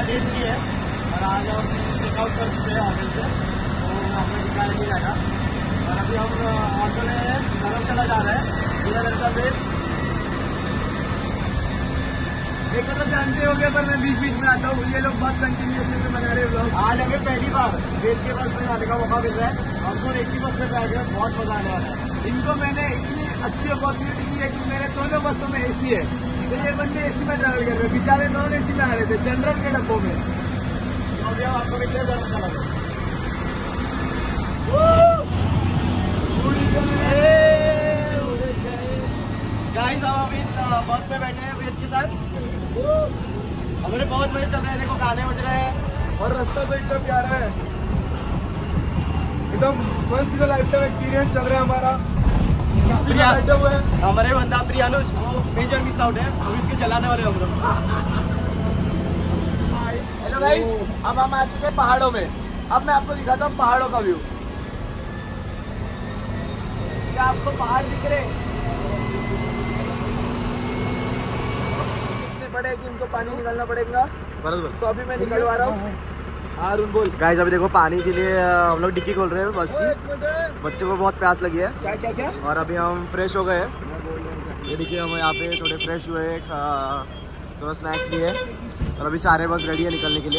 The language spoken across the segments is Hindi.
लेट की है और आज हम चेकआउट कर चुके हैं होटल से, तो हमें निकाल के जाएगा। और अभी हम ऑटो में धर्मशाला जा रहे हैं, धर्मशाला बेस। एक मतलब जानते हो गए, पर मैं बीच बीच में आता हूँ। ये लोग बहुत कंटिन्यूसली में बना रहे हैं। आज हमें पहली बार वेद के बस में जाने का मौका मिल रहा है। हमको एक ही बस में बैठे बहुत मजा आने वाला है। इनको मैंने इतनी अच्छी अपॉर्चुनिटी दी है कि मेरे दोनों बसों में एसी है, तो ये बंदे एसी में ट्रैवल कर रहे हैं। बेचारे दोनों एसी में आ रहे थे जनरल के डब्बों में। अभी हम आपको मिलते हैं धर्मशाला में। गाइस हम अभी बस में बैठे हैं वेद के साथ। हमारे बहुत मजे चल रहे हैं, देखो गाने बज रहे हैं और रास्ता तो एकदम प्यारा है, एकदम once in a lifetime experience चल रहा है हमारा। बैठे हुए हैं हमारे बंदा प्रियानुष, वो मेजर मिस आउट है, हम इसके चलाने वाले हम लोग। हेलो गाइस, अब हम आ चुके हैं पहाड़ों में। अब मैं आपको दिखाता हूँ पहाड़ों का व्यू। क्या आपको पहाड़ दिख रहे पड़े कि उनको पानी निकालना पड़ेगा, तो अभी मैं निकलवा रहा हूँ। अरुण बोल। गाइस अभी देखो पानी के लिए हम लोग डिक्की खोल रहे हैं बस की। बच्चों को बहुत प्यास लगी है। क्या क्या क्या? और अभी हम फ्रेश हो गए हैं। ये देखिए हम यहाँ पे थोड़े फ्रेश हुए, थोड़ा स्नैक्स लिए और अभी सारे बस रेडी है निकलने के लिए।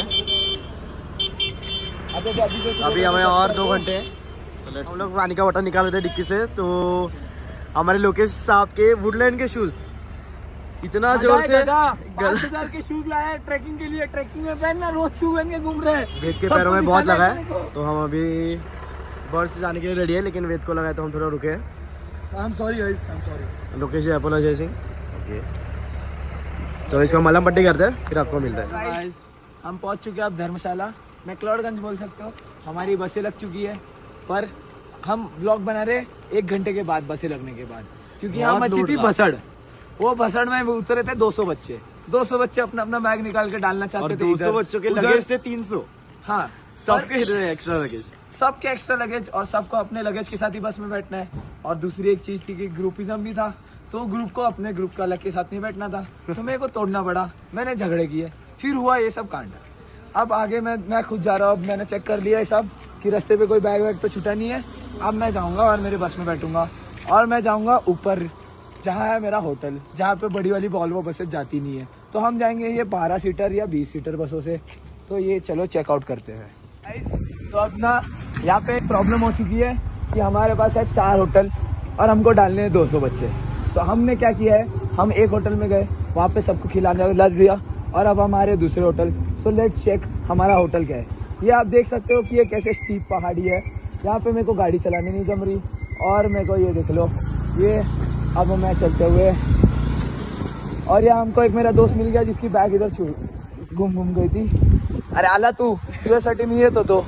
अभी हमें और 2 घंटे तो हम लोग पानी का वाटर निकाल रहे थे डिक्की से, तो हमारे लोकेश साहब के वुडलैंड के शूज इतना जोर से 5,000 के शूज लाए ट्रैकिंग के लिए। ट्रैकिंग में पहनना, रोज शू पहन के घूम रहे हैं। वेद के पैरों में बहुत लगा है, तो हम अभी बर्ड से जाने के लिए रेडी है, लेकिन वेद को लगा है तो हम थोड़ा रुके हैं। I am sorry Lokesh apologising. Okay चलो इसका मलहम पट्टी करते हैं, फिर आपको मिलता है। गाइस हम पहुंच चुके हैं अब धर्मशाला। मैक्लोडगंज बोल सकते हो। हमारी बसें लग चुकी है, पर हम व्लॉग बना रहे 1 घंटे के बाद बसें लगने के बाद, क्योंकि यहाँ मची थी भसड़। वो भसड़ में उतरे थे 200 बच्चे। 200 बच्चे अपना अपना बैग निकाल के डालना चाहते थे। 200 बच्चों के लगेज थे 300। हाँ सबके एक्स्ट्रा लगेज, सबके एक्स्ट्रा लगेज, और सबको अपने लगेज के साथ ही बस में बैठना है। और दूसरी एक चीज थी कि ग्रुपिज्म भी था, तो ग्रुप को अपने ग्रुप का अलग के साथ नहीं बैठना था, तो मेरे को तोड़ना पड़ा। मैंने झगड़े किए, फिर हुआ ये सब कांड। अब आगे मैं खुद जा रहा हूँ। अब मैंने चेक कर लिया है सब कि रास्ते पे कोई बैग वैग तो छूटा नहीं है। अब मैं जाऊँगा और मेरे बस में बैठूंगा और मैं जाऊँगा ऊपर जहाँ है मेरा होटल, जहाँ पे बड़ी वाली वॉल्वो बसेस जाती नहीं है। तो हम जाएंगे ये 12 सीटर या 20 सीटर बसों से। तो ये चलो चेकआउट करते हैं। तो अब ना यहाँ पे प्रॉब्लम हो चुकी है कि हमारे पास है 4 होटल और हमको डालने हैं 200 बच्चे। तो हमने क्या किया है, हम एक होटल में गए, वहाँ पे सबको खिलाने लग दिया, और अब हमारे दूसरे होटल। सो लेट्स चेक हमारा होटल क्या है। ये आप देख सकते हो कि ये कैसे स्टीप पहाड़ी है। यहाँ पे मेरे को गाड़ी चलानी नहीं जम रही, और मेरे को ये देख लो, ये अब मैं चलते हुए, और यहाँ हमको एक मेरा दोस्त मिल गया जिसकी बैग इधर घूम गई थी। अरे आला तू यूएसआरटी नहीं है तो दो।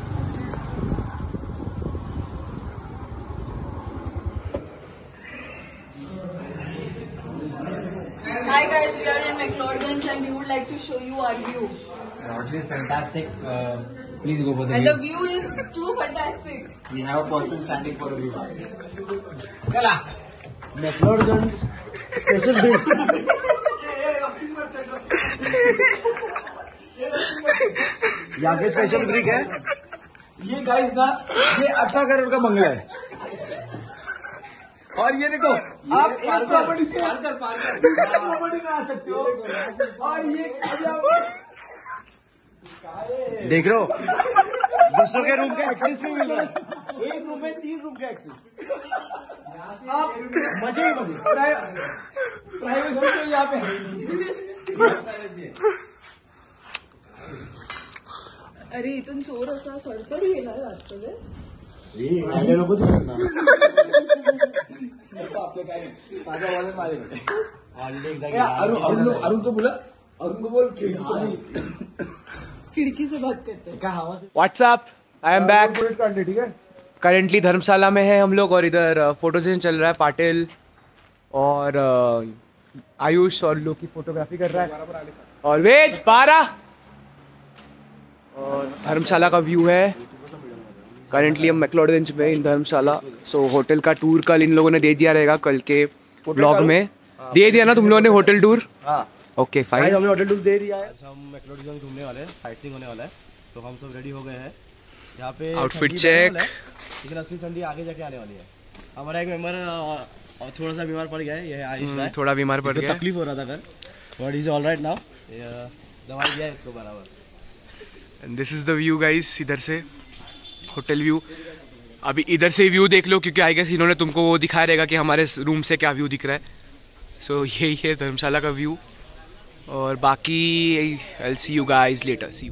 Hi guys, we are in McLeodganj and we would like to show you our view. It is fantastic. Please go for the And view. the view is too fantastic. We have a person standing for a view. चला मैक्लोडगंज स्पेशल ड्रिंक। यहाँ के स्पेशल ड्रिंक है ये गाइस ना, ये 18 करोड़ का बंगला है। और ये देखो आप एक प्रॉपर्टी से प्रॉपर्टी में आ सकते हो। और ये देख लो दूसरों के रूम का एक्सेस भी मिल रहा है। एक रूम में 3 रूम का एक्सेस। आप मजे ही मजे, प्राइवेसी तो यहाँ पे है नहीं। अरे इथून चोर असा सडसडी येणार वाटतं अरुण को बोला, अरुण को बोल खिड़की से बात करते हैं। What's up, I am back. ठीक है, करेंटली धर्मशाला में है हम लोग, और इधर फोटो सेशन चल रहा है। पाटिल और आयुष और लोग की फोटोग्राफी कर रहा है, और वेज 12 और धर्मशाला का व्यू है। करेंटली हम मैक्लोडगंज में इन धर्मशाला। सो होटल का टूर कल इन लोगों ने दे दिया रहेगा, कल के ब्लॉग में दे दिया ना तुम लोगों ने hotel tour. Okay guys fine. हमने होटल टूर दे दिया है। हम मैक्लोडगंज घूमने वाले हैं, साइट सीइंग होने वाला है, तो हम सब रेडी हो गए हैं। यहाँ पे आउटफिट ठंडी चेक। बढ़ने वाला है, लेकिन असली ठंडी आगे जाके आने वाली है। हमारा एक मेंबर थोड़ा सा बीमार पड़ गया है, ये आयुष है। थोड़ा बीमार पड़ गया, तकलीफ हो रहा था घर, but is all right now. दवाई दिया है इसको बराबर। This is the view guys, इधर से होटल व्यू। अभी इधर से व्यू देख लो, क्योंकि आई गेस इन्होंने तुमको वो दिखाया रहेगा कि हमारे रूम से क्या व्यू दिख रहा है। सो यही है धर्मशाला का व्यू, और बाकी I see you guys later, see you.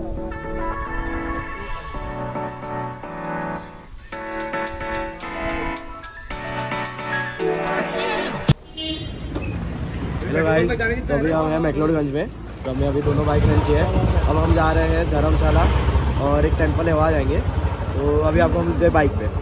Hello guys, तो अभी हम हैं मैक्लोडगंज में, तो हमने अभी दोनों बाइक रेंट की है। अब हम जा रहे हैं धर्मशाला और एक टेम्पल है, वहाँ जाएंगे। तो अभी आपको हम मिलते हैं बाइक पे।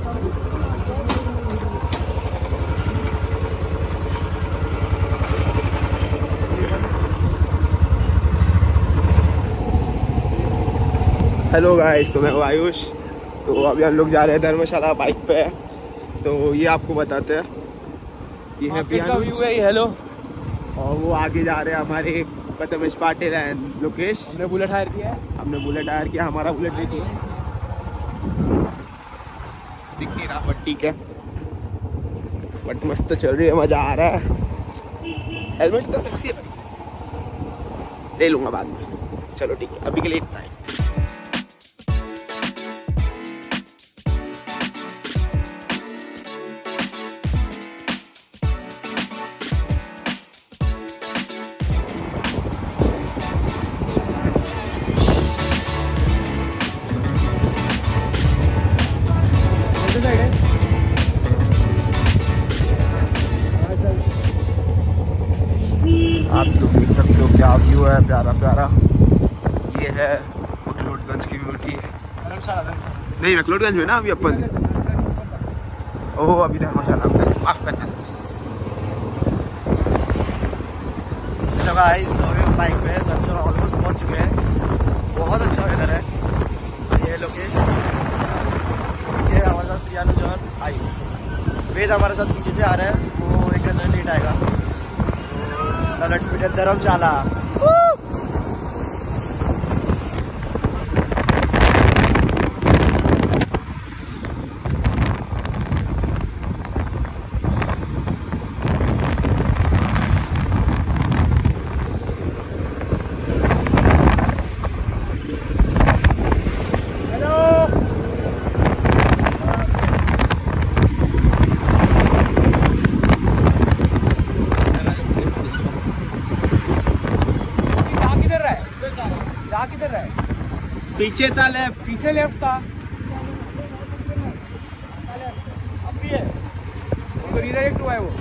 हेलो गाइस, तो मैं हूँ आयुष। तो अभी हम लोग जा रहे हैं धर्मशाला बाइक पे। तो ये आपको बताते हैं, ये है प्रियानुज, हेलो। और वो आगे जा रहे हैं हमारे प्रथमेश पाटिल एंड लोकेश। हमने बुलेट हायर किया है। हमने बुलेट हायर किया, हमारा बुलेट देखिए, दिख नहीं रहा बट ठीक है, बट मस्त चल रही है, मजा आ रहा है। हेलमेट तो सेक्सी है भाई, ले लूंगा बाद में। चलो ठीक है, अभी के लिए इतना है। आप लोग देख सकते हो क्या व्यू है, प्यारा प्यारा। ये है मैक्लोडगंज की ब्यूटी। नहीं, मैक्लोडगंज में ना अभी अपन। ओह, अभी धर्मशाला में, माफ करना प्लीज। हेलो गाइस, अभी बाइक पे धर्मशाला ऑलमोस्ट पहुंच चुके हैं। बहुत अच्छा वेदर है। ये लोकेश, पीछे हमारे साथ प्रियानुज और आई। वेद हमारे साथ पीछे से आ रहा है, वो एक घंटा लेट आएगा। Let's meet at Dharamshala. पीछे था लेफ्ट, पीछे लेफ्ट था, अब भी है। तो रिडायरेक्ट हुआ है वो।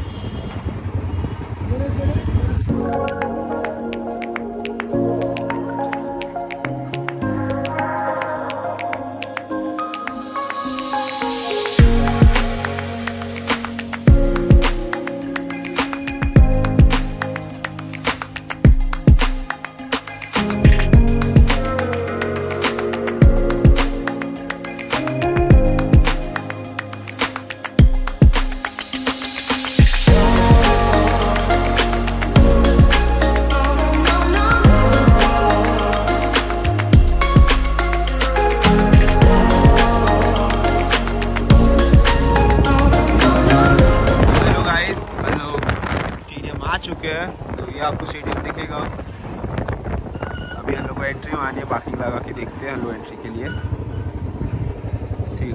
चुके हैं, तो ये आपको स्टेडियम दिखेगा। अभी हम लोग को एंट्री मारनी है, पार्किंग लगा के देखते हैं हम लोग एंट्री के लिए। सी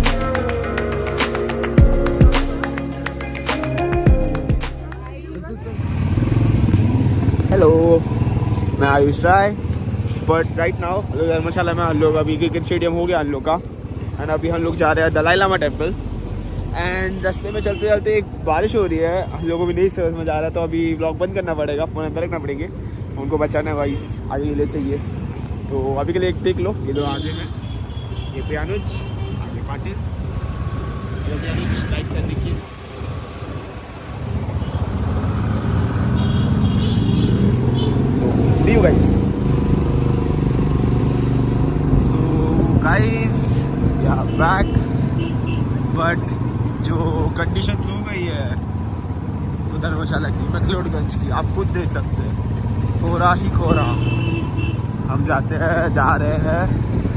हेलो, मैं Ayush Rai. But right now Dharamshala में हम लोग, अभी क्रिकेट स्टेडियम हो गया हम लोग का, एंड अभी हम लोग जा रहे हैं दलाई लामा टेम्पल। एंड रास्ते में चलते चलते एक बारिश हो रही है, हम लोगों को भी नहीं समझ में आ रहा, तो अभी ब्लॉग बंद करना पड़ेगा, फ़ोन अंदर रखना पड़ेंगे, उनको बचाना है वाइस, आगे के लिए चाहिए। तो अभी के लिए एक देख लो, ये दो आगे में, ये प्रियानुज, आगे पाटिल, ये प्रियानुज राइट साइड देखिए। See you guys. So guys, we are back. But जो कंडीशंस हो गई है वो धर्मशाला की, मैक्लोडगंज की, आप खुद देख सकते हैं। कोहरा ही कोहरा। हम जा रहे हैं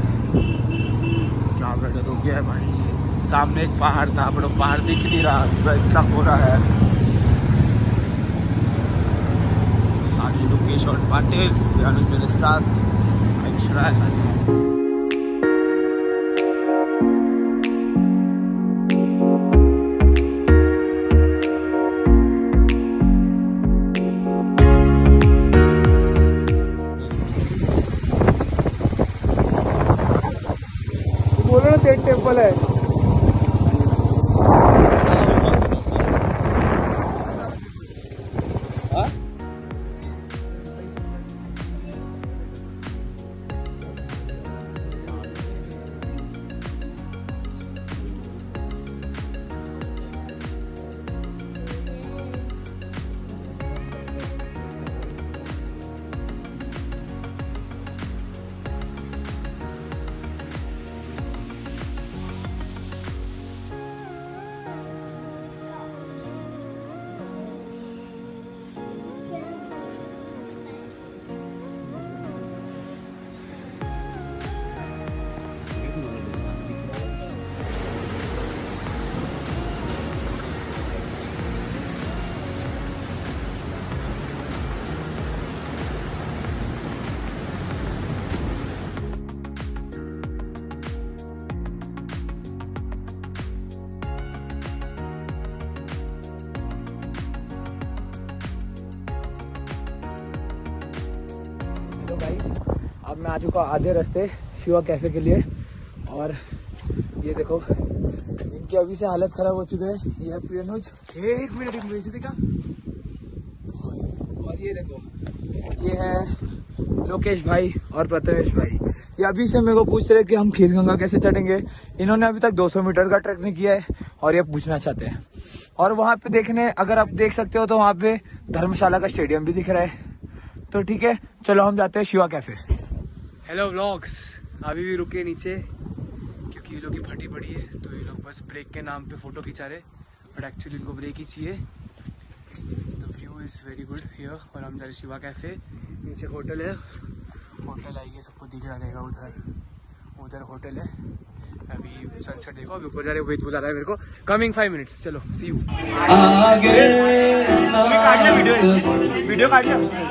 क्या बेटा, रुक गया है भाई। सामने एक पहाड़ था, बड़ा पहाड़ दिख नहीं रहा, इतना कोहरा है। आगे रुकेश और पाटिल मेरे साथ, अक्षरा है साथ। बोलो ना तेज टेम्पल है। तो गाइस अब मैं आ चुका आधे रास्ते शिवा कैफे के लिए, और ये देखो इनकी अभी से हालत खराब हो चुकी है। ये है प्रियनुज, एक मिनट से देखा, और ये देखो ये है लोकेश भाई और प्रथमेश भाई। ये अभी से मेरे को पूछ रहे कि हम खीरगंगा कैसे चढ़ेंगे। इन्होंने अभी तक 200 मीटर का ट्रैक नहीं किया है और ये पूछना चाहते हैं। और वहाँ पे देखने, अगर आप देख सकते हो तो वहाँ पे धर्मशाला का स्टेडियम भी दिख रहा है। तो ठीक है, चलो हम जाते हैं शिवा कैफे। हेलो व्लॉग्स, अभी भी रुके नीचे क्योंकि ये लोग की फटी पड़ी है, तो ये लोग बस ब्रेक के नाम पे फोटो खिंचा रहे, बट एक्चुअली इनको ब्रेक ही चाहिए। The view is very good here, और हम जा रहे शिवा कैफे। नीचे होटल है, होटल आइए, सबको दिख रहा रहेगा, उधर होटल है। अभी सनसेट देखो, अभी ऊपर जा रहे, वेट बुला रहा है मेरे को, कमिंग 5 मिनट्स। चलो सी यू। काट लिया वीडियो काट लिया।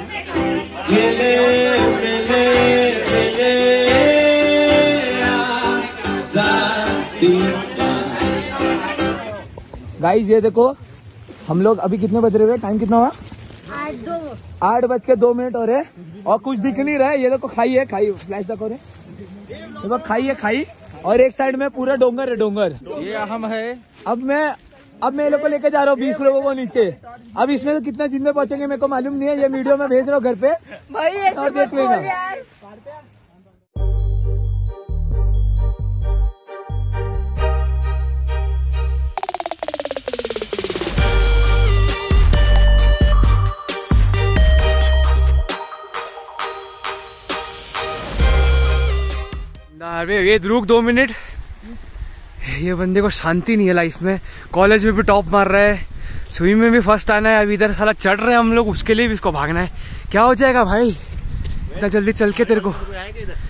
गाइस ये देखो, हम लोग अभी कितने बज रहे हैं, टाइम कितना हुआ? 8:02 हो रहे, और कुछ दिख नहीं रहा है। ये देखो खाई है, फ्लैश देखो रे, देखो खाई, और एक साइड में पूरा डोंगर है, डोंगर ये अहम है। अब मैं ये लोग को लेके जा रहा हूँ 20 लोगों को नीचे। अब इसमें से कितने जिंदे पहुंचेंगे मेरे को मालूम नहीं है। ये वीडियो मैं भेज रहा हूँ घर पे, भाई ऐसे देख लेना। ये रुक 2 मिनट, ये बंदे को शांति नहीं है लाइफ में। कॉलेज में भी टॉप मार रहा है, स्विमिंग में भी फर्स्ट आना है, अभी इधर साला चढ़ रहे हैं हम लोग, उसके लिए भी इसको भागना है। क्या हो जाएगा भाई इतना जल्दी चल के तेरे को?